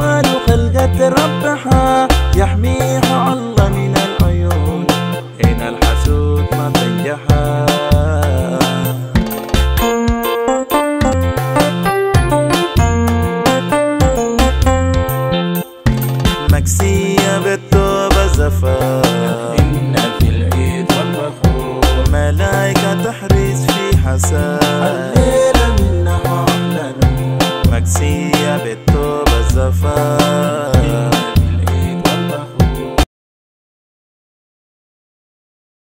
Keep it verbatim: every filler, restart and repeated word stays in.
جمال خلقة ربها يحميها الله من العيون، هنا الحسود ما تنجحها. مكسية بالتوبة زفا